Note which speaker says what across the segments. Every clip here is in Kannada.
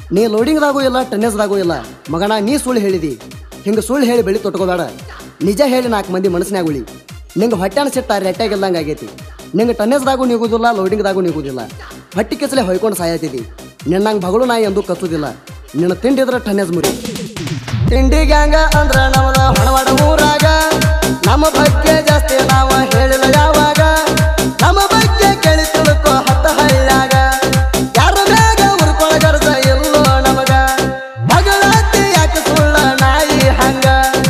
Speaker 1: ನೀ ಲೋಡಿಂಗ್ದಾಗೂ ಇಲ್ಲ ಟನ್ನೇಜ್ದಾಗೂ ಇಲ್ಲ ಮಗನ ನೀ ಸುಳ್ಳು ಹೇಳಿದಿ. ಹಿಂಗೆ ಸುಳ್ಳು ಹೇಳಿ ಬೆಳಿ ತೊಟ್ಕೋಬೇಡ. ನಿಜ ಹೇಳಿ 4 ಮಂದಿ ಮನಸ್ಸಿನಾಗ ಉಳಿ. ನಿಂಗೆ ಹೊಟ್ಟೆನ ಸಿಟ್ಟ ರೆಟ್ಟಾಗಿಲ್ದಂಗೆ ಆಗೈತಿ. ನಿಂಗೆ ಟನ್ನೇಜ್ದಾಗೂ ನಿಗುದಿಲ್ಲ, ಲೋಡಿಂಗ್ದಾಗೂ ನಿಗುದಿಲ್ಲ. ಹೊಟ್ಟಿ ಕೆಸಲೆ ಹೊಯ್ಕೊಂಡು ಸಾಯತಿದಿ. ನಿನ್ನಂಗೆ ಬಗಳು ನಾಯಿ ಎಂದು ಕಚ್ಚುದಿಲ್ಲ. ನಿನ್ನ ತಿಂಡಿದ್ರೆ ಟನ್ನೇಜ್ ಮುರಿ. ತಿಂಡಿ ಗ್ಯಾಂಗ ಅಂದ್ರ ನಮ್ಮದ ಹೊಣವಾಡ ಊರಾಗ. ನಮ್ಮ ಬಗ್ಗೆ ಜಾಸ್ತಿ ನಾವ ಹೇಳಿಲ್ಲ ಯಾವಾಗ. ನಮ್ಮ ಬಗ್ಗೆ ಕೇಳಿ ತಿಳ್ಕೊ 10 ಹಳ್ಳ್ಯಾಗ. ಯಾರ ಮ್ಯಾಗ ಉರ್ಕೊಳಗರ್ದ ಎಲ್ಲೋ ನಮಗ. ಮಗಳಾತಿ ಯಾಕೆ ಸುಳ್ಳ ನಾಯಿ ಹಂಗ.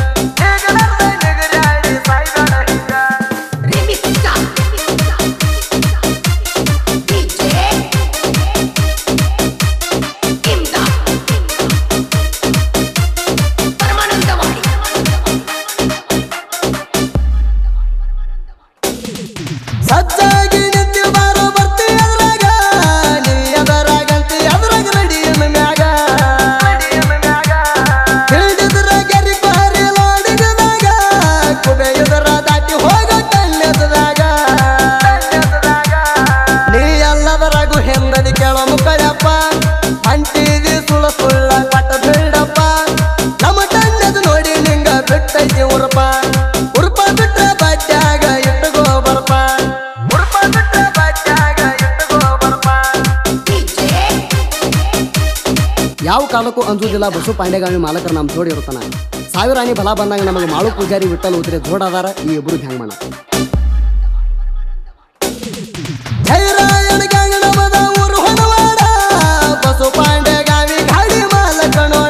Speaker 1: ಸಜ್ಜಾಗಿ ನಿಂತಿ ಬಾರೋ ಬರ್ತಿ ಅದ್ರಾಗ. ನೀ ಅದರಾಗಂತಿ ಅದ್ರಾಗ ರೆಡಿಯನ್ ಮ್ಯಾಗ. ಹಿಡಿದ್ರ ಗೆರಿ ಬಾರಿ ಲೋಡಿಗದಾಗ. ಕುಬೆ ಎದರ ದಾಟಿ ಹೋಗ ಟನ್ನೇಜ್ದಾಗ. ನೀ ಎಲ್ಲದರಾಗೂ ಹೆಂದದಿ ಕೇಳೋ ಮುಖಯಪ್ಪ. ಅಂಟಿದಿ ಸುಳ್ಳ ಸುಳ್ಳ ಕಟ್ಟ ಬಿಡಪ್ಪ. ನಮ್ಮ ಟನ್ನೇಜ್ ನೋಡಿ ನಿಂಗ ಬಿಟ್ಟೈತಿ ಉರ್ಪ. ಉರ್ಪ ಬಿಟ್ಟ ಬಟ್ಟ್ಯಾಗ ಇಟ್ಟುಗೋ ಬರ್ಪ. ಯಾವ ಕಾಲಕ್ಕೂ ಅಂಜುದಿಲ್ಲ ಬಸು ಪಾಂಡೆಗಾಮಿ ಮಾಲಕರ ನಮ್ಮ ಜೋಡಿ ಇರ್ತಾನ. 1000 ಆನಿ ಬಲ ಬಂದಾಗ ನಮಗೆ ಮಾಳು ಪೂಜಾರಿ ವಿಠಲ್ ಉದ್ರೆ ಜೋಡ ಅದಾರ. ಈ ಇಬ್ರು ಗ್ಯಾಂಗ್ ಮಾಡ ಜೈರಾಯಣ ಗ್ಯಾಂಗ್ ನಮ್ಮದ ಊರು ಹೊಣವಾಡ. ಬಸು ಪಾಂಡೆಗಾಮಿ ಗಾಡಿ ಮಾಲಕ ನೋಡ.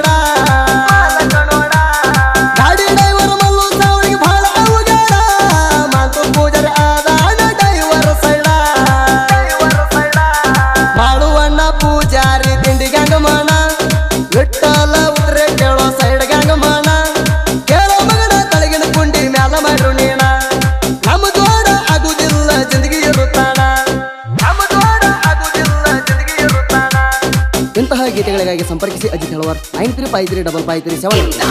Speaker 1: ಗಾಡಿ ಡೈವರ್ ಮಲ್ಲು ಸಾವಳಿಗೆ ಬಹಳ ಅವಗಾಡ. ಮಾತು ಪೂಜಾರಿ ಆದಾನ ಡೈವರ್ ಸೈಡ. ಮಾಡುವಣ್ಣ ಪೂಜಾರಿ ತಿಂಡಿ ಗ್ಯಾಂಗ್ ಮಾಡ. ವಿಠಲ ಉದ್ರೆ ಕೇಳೋ ಸೈಡ್ ಗ್ಯಾಂಗ್ ಮಾಡ. ಕೇಳೋ ಮಗನ ತಳಗಿನ ಕುಂಡಿ ಮ್ಯಾಲ ಮಾಡ್ರು ನೀಣ. ನಮ್ಮ ಜೋಡ ಆಗುದಿಲ್ಲ ಜಿಂದಗಿ ಇರುತ್ತಾನ. ನಮ್ಮ ಜೋಡ ಆಗುದಿಲ್ಲ ಜಿಂದಗಿ ಇರುತ್ತಾನ. ಇಂತಹ ಗೀತೆಗಳಿಗಾಗಿ ಸಂಪರ್ಕಿಸಿ ಅಜಿತ್ ಹೆಳವರ್ 93535537.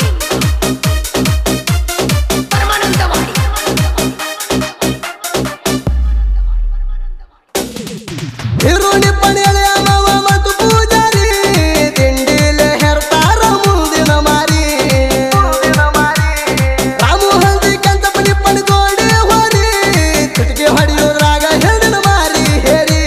Speaker 1: ಹಿರುಣಿ ಪಣಿಯಳೆ ಮಾವ ಮತ್ತು ಪೂಜಾರಿ. ತಿಂಡಿಲೆ ಹೆರ್ತಾರ ಮುಂದಿನ ಮಾರಿ. ರಾಮು ಹಲ್ದಿ ಕೆಂತ ಪಣಿ ಪಣಿ ಜೋಡಿ ಹೋರಿ. ಚಿಟಿಕೆ ಹೊಡಿಯೋದ್ರಾಗ ಹೆಣ್ಣಿನ ಮಾರಿ ಹೇರಿ.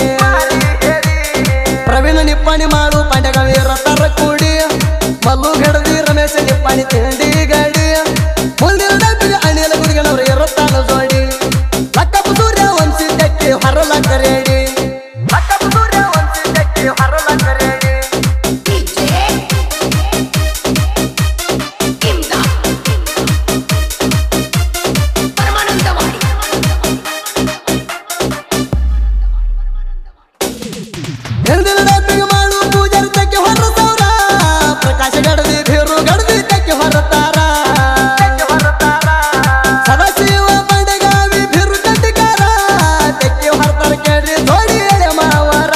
Speaker 1: ಪ್ರವೀಣ ನಿಪ್ಪಾಣಿ ಮಾಡು ಪಾಂಡೆಗಾಮಿ ಇರತ್ತಾರ ಕೂಡಿ. ಮಲ್ಲು ಗಡದಿ ರಮೇಶ ನಿಪ್ಪಾಣಿ ತಿಂಡಿ ಗಡಿ. ಮುಂದಿನ ಡಬ್ಬಿಗೆ ಅಣಿಯಲ ಗುರಿಗನವ್ರು ಇರುತ್ತಾನ ಜೋಡಿ. ಲಕ್ಕಪ್ಪ ಸೂರ್ಯ ವಂಶಿ ತೆಕ್ಕಿ ಹೊರಲಕ್ಕ ರೇಡಿ. ಹಿಂದಿನ ಡಬ್ಬಿಗೆ ಮಾಡು ಪೂಜಾರಿ ತೆಕ್ಕಿ ಹೊರ ಸೌರ. ಪ್ರಕಾಶ ಗಡದಿ ಭೀರು ಗಡದಿ ತೆಕ್ಕಿ ಹೊರತಾರ. ಸದಾಶಿವ ಪಾಂಡೆಗಾಮಿ ಭೀರು ಕಟ್ಟಿಕಾರ. ತೆಕ್ಕಿ ಹೊರತಾರ ಕೇಳ್ರಿ ಜೋಡಿ ಎಳೆ ಮಾವರ.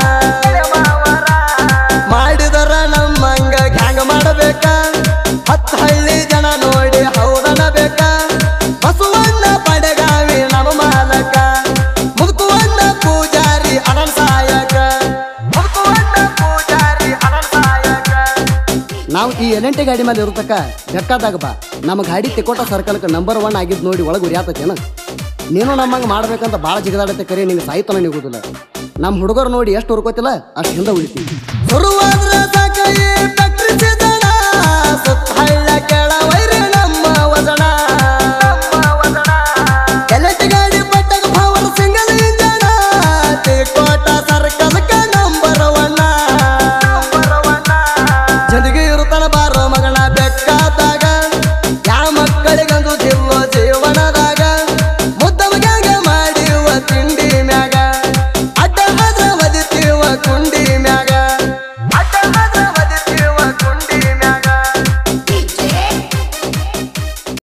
Speaker 1: ಮಾಡಿದರ ನಮ್ಮಂಗ ಗ್ಯಾಂಗ್ ಮಾಡಬೇಕ. 10 ಹಳ್ಳಿ ಜನ ನೋಡಿ ಹೌದನ ಬೇಕ. ಬಸವಣ್ಣ ಪಾಂಡೆಗಾಮಿ ನಮ್ಮ ಮಾಲಕ. ಮುಗ್ತುವಣ್ಣ ಪೂಜಾರಿ ಅನಲ್ ಸಾಯಕ. ನಾವು ಈ ಎಲೆಂಟೆ ಗಾಡಿ ಮೇಲೆ ಇರತಕ್ಕ ಬೆಕ್ಕಾದಾಗ ಬಾ. ನಮ್ಮ ಗಾಡಿ ತಿಕೋಟ ಸರ್ಕಲ್ಗೆ ನಂಬರ್ 1 ಆಗಿದ್ದು ನೋಡಿ ಒಳಗೆ ಉರಿಯಾತೇನ. ನೀನು ನಮ್ಮಂಗೆ ಮಾಡ್ಬೇಕಂತ ಭಾಳ ಜಿಗದಾಡತ್ತೆ ಕರೆ ನಿಂಗೆ ಸಾಯ್ತನ ನಿಗುದಿಲ್ಲ. ನಮ್ಮ ಹುಡುಗರು ನೋಡಿ ಎಷ್ಟು ಹುರ್ಕೋತಿಲ್ಲ ಅಷ್ಟು ಹಿಂದೆ ಉಳಿತೀವಿ. ಶುರುವಾದ್ರೆ